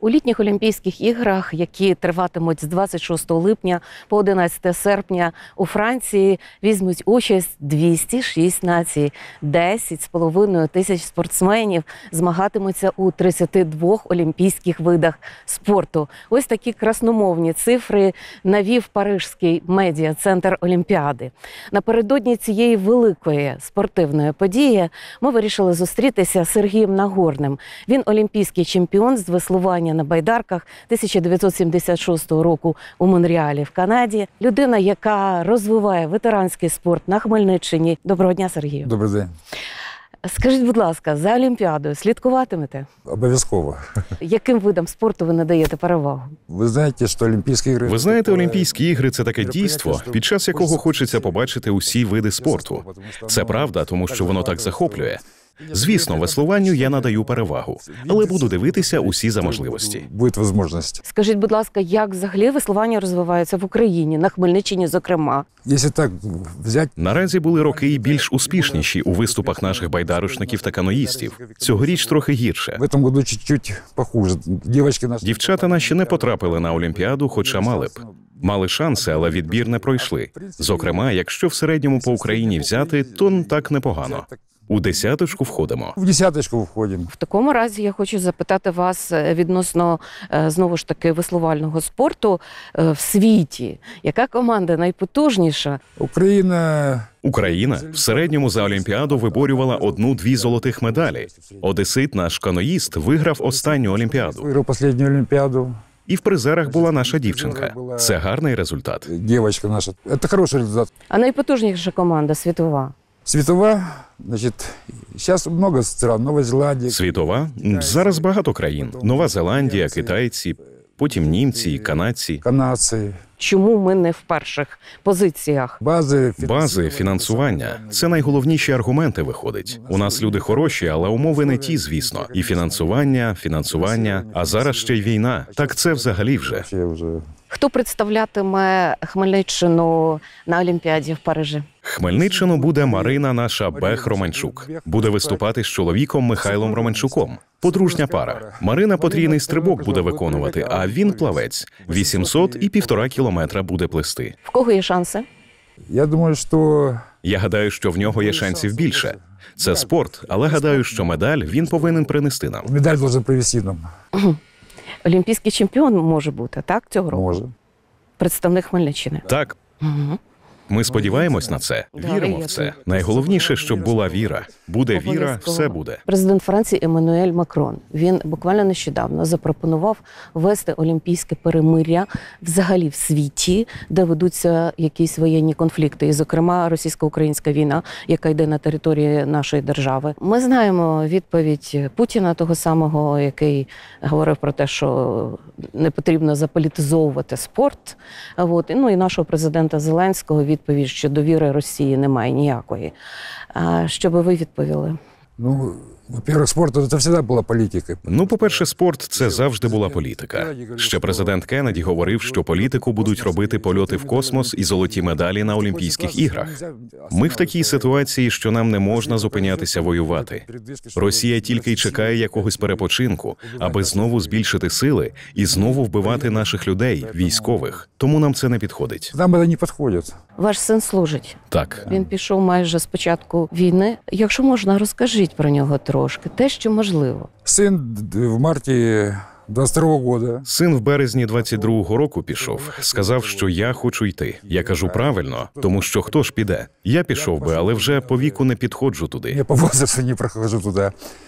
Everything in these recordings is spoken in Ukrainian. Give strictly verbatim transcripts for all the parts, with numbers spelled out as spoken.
У літніх Олімпійських іграх, які триватимуть з двадцять шостого липня по одинадцяте серпня у Франції, візьмуть участь двісті шість націй. десять з половиною тисяч спортсменів змагатимуться у тридцяти двох олімпійських видах спорту. Ось такі красномовні цифри навів Паризький медіа-центр Олімпіади. Напередодні цієї великої спортивної події ми вирішили зустрітися з Сергієм Нагорним. Він олімпійський чемпіон з веслування на байдарках тисяча дев'ятсот сімдесят шостого року у Монреалі в Канаді. Людина, яка розвиває ветеранський спорт на Хмельниччині. Доброго дня, Сергію. Добрий день. Скажіть, будь ласка, за Олімпіадою слідкуватимете? Обов'язково. Яким видам спорту ви надаєте перевагу? Ви знаєте, що Олімпійські ігри... Ви знаєте, Олімпійські ігри – це таке дійство, під час якого хочеться побачити усі види спорту. Це правда, тому що воно так захоплює. Звісно, веслуванню я надаю перевагу, але буду дивитися усі за можливості. Буде можливість. Скажіть, будь ласка, як взагалі веслування розвивається в Україні, на Хмельниччині, зокрема? Якщо так взяти... Наразі були роки і більш успішніші у виступах наших байдарочників та каноїстів. Цьогоріч трохи гірше. В цьому году чуть-чуть похуже. Дівчатки наші... Дівчата наші не потрапили на Олімпіаду, хоча мали б. Мали шанси, але відбір не пройшли. Зокрема, якщо в середньому по Україні взяти, то так непогано. У десяточку входимо. В десяточку входимо. В такому разі я хочу запитати вас відносно, знову ж таки, веслувального спорту в світі. Яка команда найпотужніша? Україна... Україна в середньому за Олімпіаду виборювала одну-дві золотих медалі. Одесит, наш каноїст, виграв останню Олімпіаду. Виграв останню Олімпіаду. І в призерах була наша дівчинка. Це гарний результат. Дівчинка наша. Це хороший результат. А найпотужніша команда світова? Світова, значить, зараз багато стран, Нова Зеландія. Світова? Зараз багато країн. Нова Зеландія, китайці, потім німці, канадці. Канадці. Чому ми не в перших позиціях? Бази, Бази, фінансування – це найголовніші аргументи, виходить. У нас люди хороші, але умови не ті, звісно. І фінансування, фінансування, а зараз ще й війна. Так це взагалі вже. Хто представлятиме Хмельниччину на Олімпіаді в Парижі? Хмельниччину буде Марина наша Бех-Романчук. Буде виступати з чоловіком Михайлом Романчуком. Подружня пара. Марина потрійний стрибок буде виконувати, а він плавець. вісімсот і півтора кілометра буде плисти. В кого є шанси? Я думаю, що... Я гадаю, що в нього є шансів більше. Це спорт, але гадаю, що медаль він повинен принести нам. Медаль може привезти нам. Олімпійський чемпіон може бути, так, цього року? Може. Представник Хмельниччини. Так. Угу. Ми сподіваємось на це, віримо в це. Найголовніше, щоб була віра. Буде віра, все буде. Президент Франції Еммануель Макрон, він буквально нещодавно запропонував ввести олімпійське перемир'я взагалі в світі, де ведуться якісь воєнні конфлікти, і, зокрема, російсько-українська війна, яка йде на території нашої держави. Ми знаємо відповідь Путіна, того самого, який говорив про те, що не потрібно заполітизовувати спорт. От. Ну і нашого президента Зеленського відповідь, що довіри Росії немає ніякої. А що би ви відповіли? Ну, во-первых, спорт – це завжди була політика. Ну, по-перше, спорт – це завжди була політика. Ще президент Кеннеді говорив, що політику будуть робити польоти в космос і золоті медалі на Олімпійських іграх. Ми в такій ситуації, що нам не можна зупинятися воювати. Росія тільки й чекає якогось перепочинку, аби знову збільшити сили і знову вбивати наших людей, військових. Тому нам це не підходить. Нам це не підходить. Ваш син служить. Так. Він пішов майже з початку війни. Якщо можна, розкажіть про нього трошки, те, що можливо. Син в марті двадцять другого року. Син в березні двадцять другого року пішов. Сказав, що я хочу йти. Я кажу правильно, тому що хто ж піде? Я пішов би, але вже по віку не підходжу туди. Я по возрасту не проходжу туди.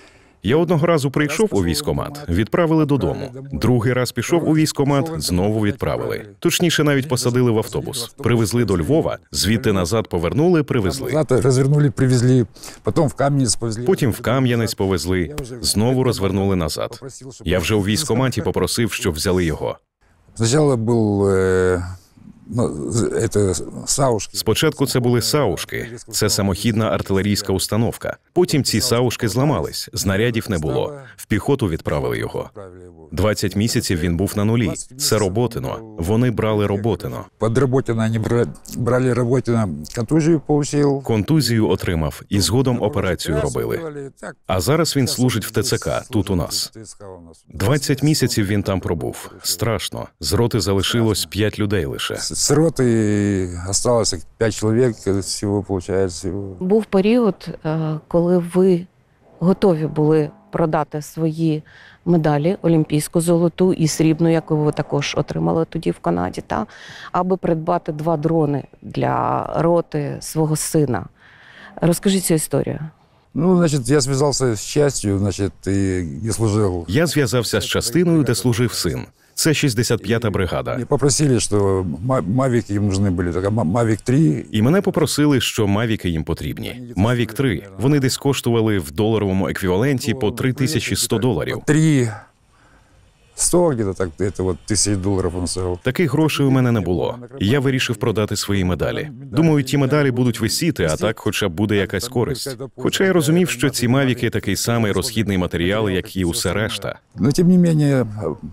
Я одного разу прийшов у військкомат, відправили додому. Другий раз пішов у військкомат, знову відправили. Точніше, навіть посадили в автобус. Привезли до Львова, звідти назад повернули, привезли. Назад розвернули, привезли, потім в Кам'янець повезли. Потім в Кам'янець повезли, знову розвернули назад. Я вже у військкоматі попросив, щоб взяли його. Спочатку був Ну, это саушки. Спочатку це були саушки, це самохідна артилерійська установка. Потім ці саушки зламались, знарядів не було. В піхоту відправили його. двадцять місяців він був на нулі. Це Роботино. Вони брали Роботино. Под Роботино они брали, брали Роботино, контузию получил. Контузію отримав і згодом операцію робили. А зараз він служить в ТЦК, тут у нас. двадцять місяців він там пробув. Страшно. З роти залишилось п'ять людей лише. С роты осталось пять человек, всего получается. Був період, е, коли ви готові були продати свої медалі, олімпійську золоту і срібну, яку ви також отримали тоді в Канаді, та, аби придбати два дрони для роти свого сина. Розкажіть цю історію. Ну, значит, я связался с частью, значит, и не служил. Я зв'язався з частиною, де служив син. Це шістдесят п'ята бригада. Мне попросили, что ма- мавики им нужны были. Так, ма- Мавик три. І мене попросили, що мавіки їм потрібні. Мавік три. Вони десь коштували в доларовому еквіваленті по три тисячі сто доларів. Три сто где-то так, это вот тысяч долларов он стоил. Таких грошей у мене не було. І я вирішив продати свої медалі. Думаю, ті медалі будуть висіти, а так хоча б буде якась користь. Хоча я розумів, що ці мавіки такий самий розхідний матеріал, як і усе решта. Но тем не менее,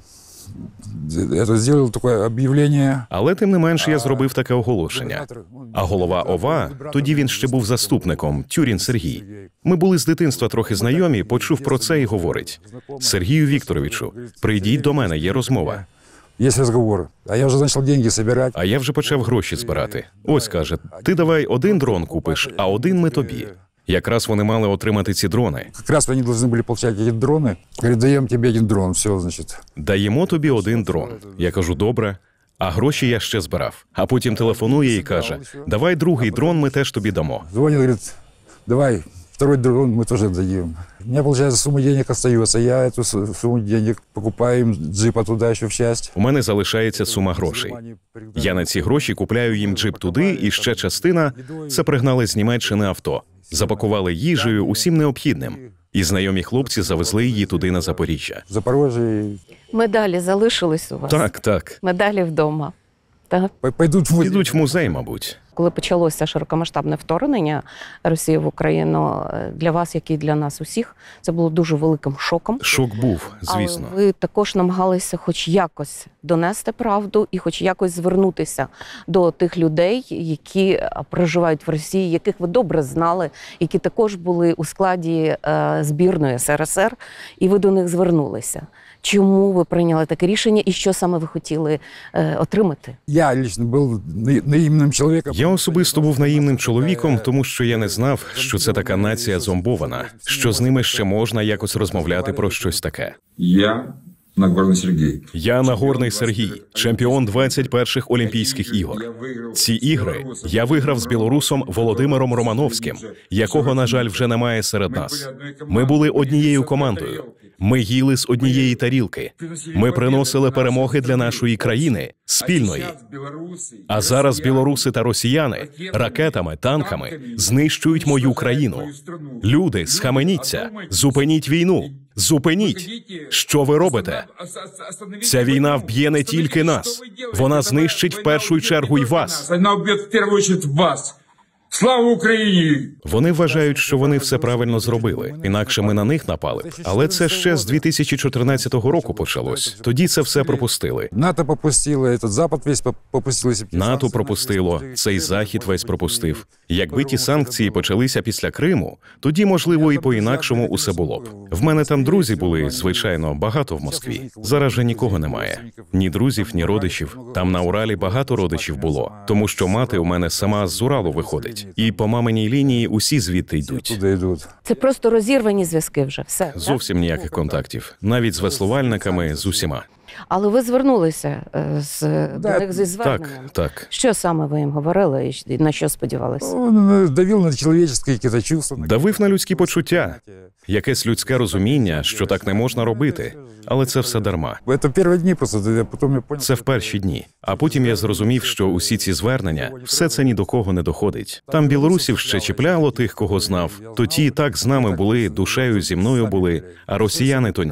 это сделал такое объявление. Але тим не менш я зробив таке оголошення. А голова ОВА, тоді він ще був заступником, Тюрін Сергій. Ми були з дитинства трохи знайомі, почув про це і говорить: Сергію Вікторовичу, прийдіть до мене, є розмова. Есть разговор. А я уже начал деньги собирать. А я вже почав гроші збирати. Ось, каже, ти давай один дрон купиш, а один ми тобі. Якраз вони мали отримати ці дрони. Как раз они должны были получать эти дроны. Говорит, даем тебе один дрон, все, значит. Даємо тобі один дрон. Я кажу, добре. А гроші я ще збирав. А потім телефонує і каже, давай другий дрон ми теж тобі дамо. Звонит, говорит, давай, второй дрон мы тоже дадим. У меня, получается, сумма денег остается. Я эту с- сумму денег покупаю им джипа туда еще в часть. У мене залишається сума грошей. Я на ці гроші купляю їм джип туди, і ще частина – це пригнали з Німеччини авто. Запакували їжею, усім необхідним. І знайомі хлопці завезли її туди на Запоріжжя. В Запорожье Медалі залишились у вас? Так, так. Медалі вдома. Так. п- пойдут в музей. Підуть в музей, мабуть. Коли почалося широкомасштабне вторгнення Росії в Україну, е, для вас, як і для нас усіх, це було дуже великим шоком. Шок був, звісно. Але ви також намагалися хоч якось донести правду і хоч якось звернутися до тих людей, які е, проживають в Росії, яких ви добре знали, які також були у складі е, збірної ес ер ес ер, і ви до них звернулися. Чому ви прийняли таке рішення і що саме ви хотіли е, отримати? Я лично был на- наивным человеком. Я особисто був наївним чоловіком, тому що я не знав, що це така нація зомбована, що з ними ще можна якось розмовляти про щось таке. Я Нагорний Сергій. Я Нагорний Сергій, чемпіон двадцять перших Олімпійських ігор. Ці ігри я виграв з білорусом Володимиром Романовським, якого, на жаль, вже немає серед нас. Ми були однією командою. Ми їли з однієї тарілки. Ми приносили перемоги для нашої країни, спільної. А зараз білоруси та росіяни ракетами, танками знищують мою країну. Люди, схаменіться, зупиніть війну. Зупиніть! Що ви робите? Ця війна вб'є не тільки нас. Вона знищить в першу чергу й вас. Вона вб'є в першу чергу вас. Слава Україні! Вони вважають, що вони все правильно зробили, інакше ми на них напали б. Але це ще з дві тисячі чотирнадцятого року почалось. Тоді це все пропустили. НАТО попустило, этот Запад весь поп- попустил. если б НАТО санкции пропустило, начались, цей Захід весь пропустив. Якби ті санкції почалися після Криму, тоді, можливо, і по-інакшому усе було б. В мене там друзі були, звичайно, багато в Москві. Зараз же нікого немає. Ні друзів, ні родичів. Там на Уралі багато родичів було, тому що мати у мене сама з Уралу виходить. І по маминій лінії усі звідти йдуть. Туда идут. Це просто розірвані зв'язки вже, все. так? Зовсім ніяких контактів. Навіть з веслувальниками, з усіма. Але ви звернулися е, з, до Да, них зі Так, зверненням. так. Що саме ви їм говорили і на що сподівалися? Он э, давил на человеческие какие-то чувства. на Давив на людські почуття. Якесь людське розуміння, що так не можна робити. Але це все дарма. Это первые дни просто, я потом я понял. Це в перші дні. А потім я зрозумів, що усі ці звернення, все це ні до кого не доходить. Там білорусів ще чіпляло тих, кого знав. То ті і так з нами були, душею зі мною були, а росіяни то ні.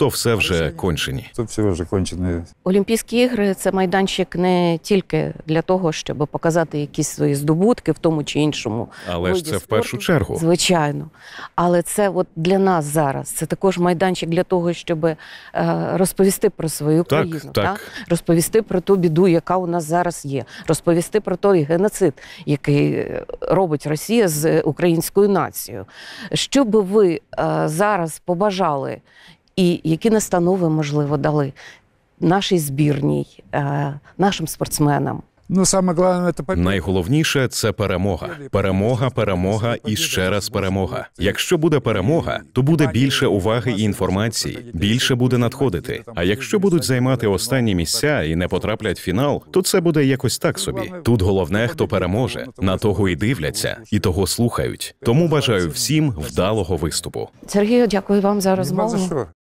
то все вже кончені. Тут все вже кончено. Олімпійські ігри – це майданчик не тільки для того, щоб показати якісь свої здобутки в тому чи іншому Але ж виді це в спорту. першу чергу. Звичайно. Але це от для нас зараз. Це також майданчик для того, щоб е, розповісти про свою Так, країну. так. та? Розповісти про ту біду, яка у нас зараз є. Розповісти про той геноцид, який е, робить Росія з українською нацією. Що би ви е, зараз побажали і які настанови, можливо, дали нашій збірній, е, нашим спортсменам? Ну, саме головне, це победа. Найголовніше – це перемога. Перемога, перемога і ще раз перемога. Якщо буде перемога, то буде більше уваги і інформації, більше буде надходити. А якщо будуть займати останні місця і не потраплять в фінал, то це буде якось так собі. Тут головне, хто переможе. На того і дивляться, і того слухають. Тому бажаю всім вдалого виступу. Сергію, дякую вам за Нема розмову. за що.